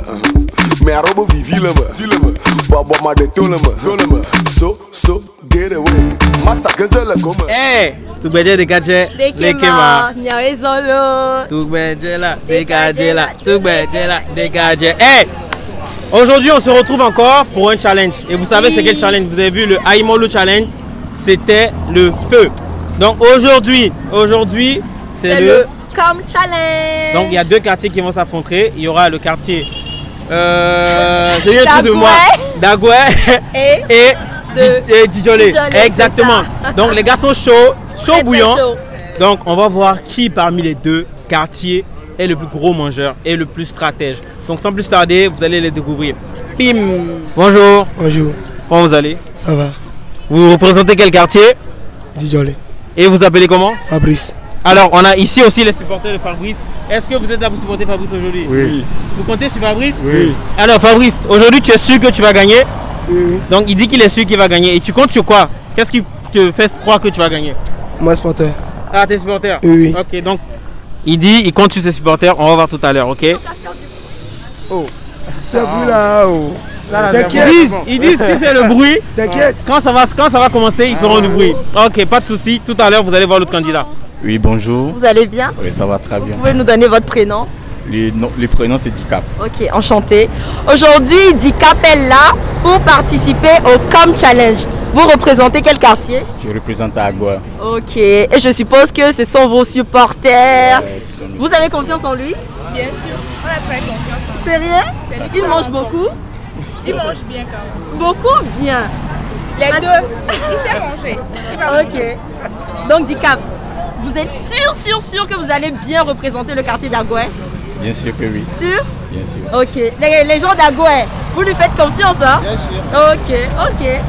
Mais à robo vivi le me. Bois ma de tout le me. So, get away. Master gazel comme. Eh, tu bedje de gadget. Lekema. Nyawezolo. Tu bedje là, de gadget là. Tu bedje là, de gadget. Eh. Aujourd'hui, on se retrouve encore pour un challenge. Et vous savez c'est quel challenge? Vous avez vu le Aimolo Challenge. C'était le feu. Donc aujourd'hui, c'est le Come Challenge. Donc il y a deux quartiers qui vont s'affronter. Il y aura le quartier j'ai eu un truc de moi, Dagoué et Djolé. Exactement. Donc les gars sont chauds bouillants. Donc on va voir qui parmi les deux quartiers est le plus gros mangeur et le plus stratège. Donc sans plus tarder, vous allez les découvrir. Bim. Bonjour. Bonjour. Comment vous allez? Ça va. Vous représentez quel quartier? Djolé. Et vous appelez comment? Fabrice. Alors on a ici aussi les supporters de Fabrice. Est-ce que vous êtes là pour supporter Fabrice aujourd'hui? Oui. Vous comptez sur Fabrice? Oui. Alors Fabrice, aujourd'hui tu es sûr que tu vas gagner? Oui. Donc il dit qu'il est sûr qu'il va gagner. Et tu comptes sur quoi? Qu'est-ce qui te fait croire que tu vas gagner? Moi, supporter. Ah, t'es supporter? Oui. Ok, donc il compte sur ses supporters. On va voir tout à l'heure, ok? Oh, c'est bruit là. Oh. T'inquiète. Ils disent si c'est le bruit. T'inquiète. Quand ça va commencer, ils feront du bruit. Ok, pas de souci. Tout à l'heure, vous allez voir l'autre candidat. Oui, bonjour. Vous allez bien? Oui, ça va très bien. Vous pouvez nous donner votre prénom? Le prénom c'est Dicap. Ok, enchanté. Aujourd'hui, Dicap est là pour participer au Come Challenge. Vous représentez quel quartier? Je représente Agua. Ok, et je suppose que ce sont vos supporters. Vous avez confiance en lui? Bien sûr, on a très confiance en lui. Sérieux? Il mange beaucoup? Il mange bien quand même. Beaucoup ou bien? Les deux, il sait manger. Il va Ok. Donc Dicap, vous êtes sûr que vous allez bien représenter le quartier d'Agoué? Bien sûr que oui. Sûr? Bien sûr. Ok. Les gens d'Agoué, vous lui faites confiance, hein? Bien sûr. Ok.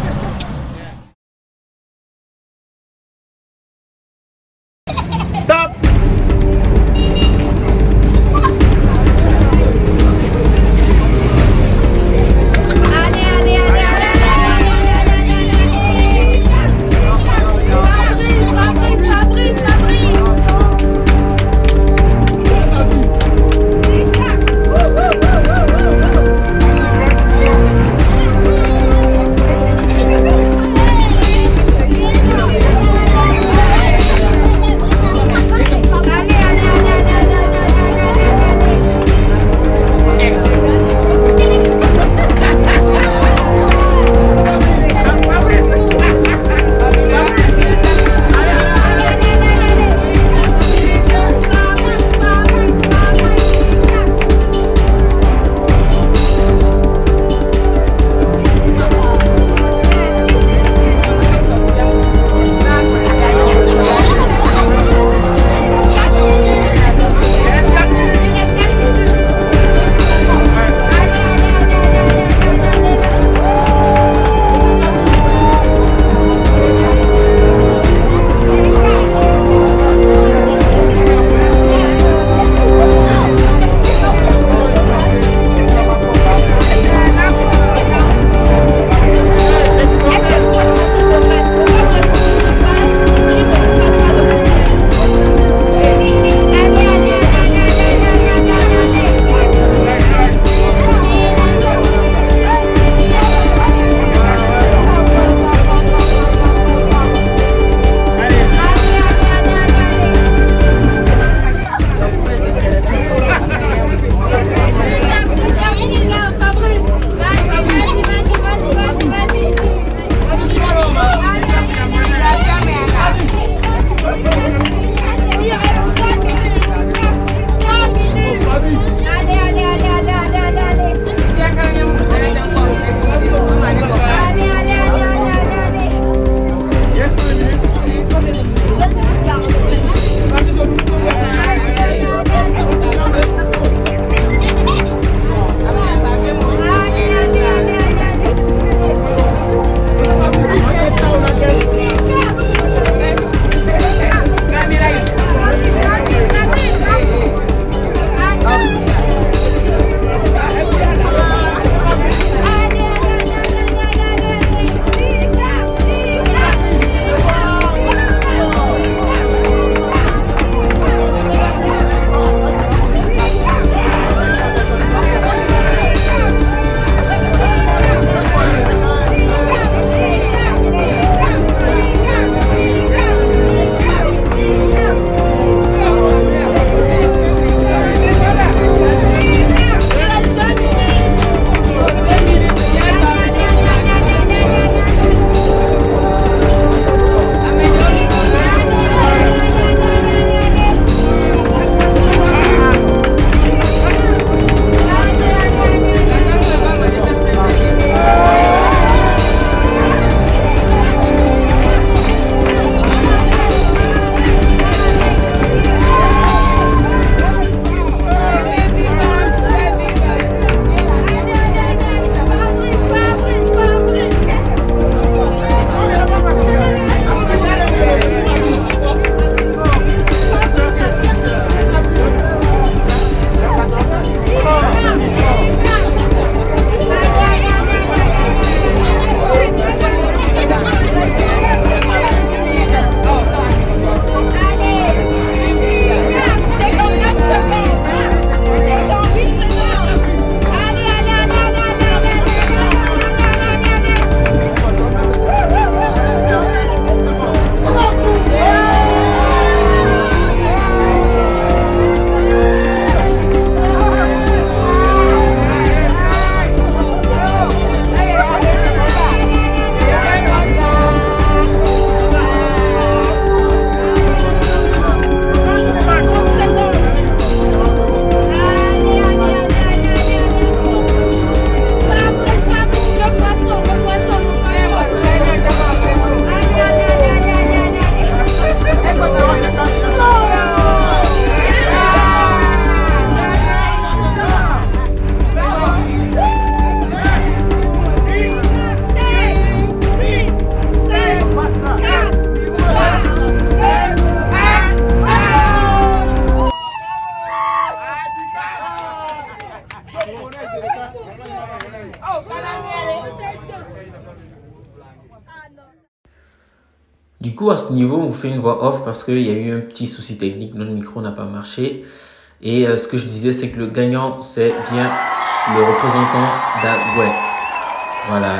Du coup, à ce niveau, on vous fait une voix off parce qu'il y a eu un petit souci technique. Notre micro n'a pas marché. Et ce que je disais, c'est que le gagnant, c'est bien le représentant d'Agoué. Voilà.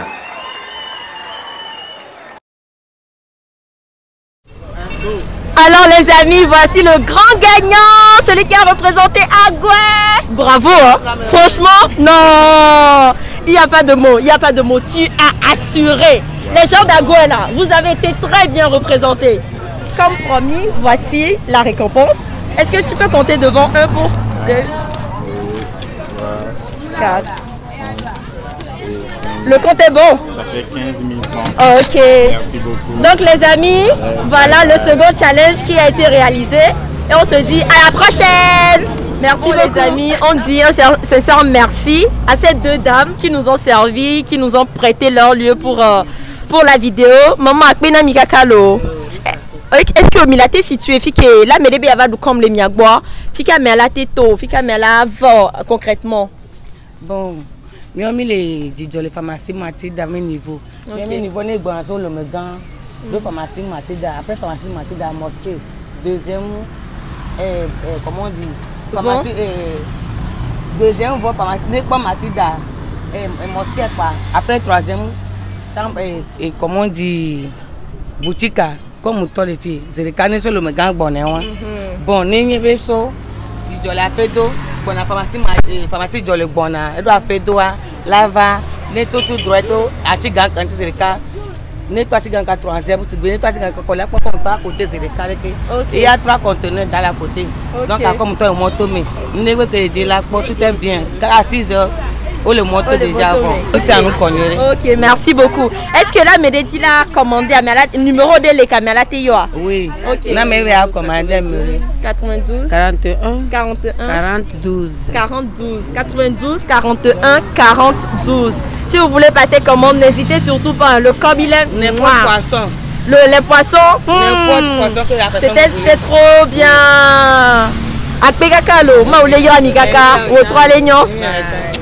Alors les amis, voici le grand gagnant, celui qui a représenté Agoué. Bravo, hein? Franchement, non, il n'y a pas de mots, il n'y a pas de mots. Tu as assuré. Les gens d'Agoué là, vous avez été très bien représentés. Comme promis, voici la récompense. Est-ce que tu peux compter devant 1 pour 2, 4. Le compte est bon. Ça fait 15 000 francs. Ok. Merci beaucoup. Donc les amis, voilà le second challenge qui a été réalisé. Et on se dit à la prochaine. Merci les amis. On dit un sincère merci à ces deux dames qui nous ont servi, qui nous ont prêté leur lieu pour la vidéo. Maman Akpena Mikakalo. Est-ce que Milate situé fike là mais les avadu comme les miagbois fika mais la teto fika mais la va concrètement. Bon. Mais on les les pharmacies Matilda même niveau. Même niveau n'est pas sur le Megan. Deux pharmacies Matilda. Après pharmacie Matilda mosquée. Deuxième comment on dit pharmacie deuxième voie pharmacie n'est pas Matilda. Mosquée quoi. Après troisième chambre et comment on dit boutique comme toi les filles. C'est le canet sur le Megan bonnet. Bon n'est pas so. Dijole a fait d'eau. Bon la pharmacie Dijole bona. Elle doit faire d'eau. Lava, netto tout droit, atigan quand c'est le cas. Netto atigan 3e, c'est bien netto atigan coller pas côté c'est le cas. Il y a 3 conteneurs dans la côté. Donc comme toi moto mais ne veut que dire là tout est bien. À 6 heures le moto déjà avant. C'est à nous connaître. OK, merci beaucoup. Est-ce que là Medeti l'a commandé à le numéro de les caméras Teyoa? Oui. OK. Là mais a commandé 92 41 41 42 41 42. Si vous voulez passer commande, n'hésitez surtout pas. Le com il est n'importe poisson. Les poissons. N'importe poisson que la personne. C'était trop bien. Akpegakalo, ma ou le yo amigaka, ou 3 leignon.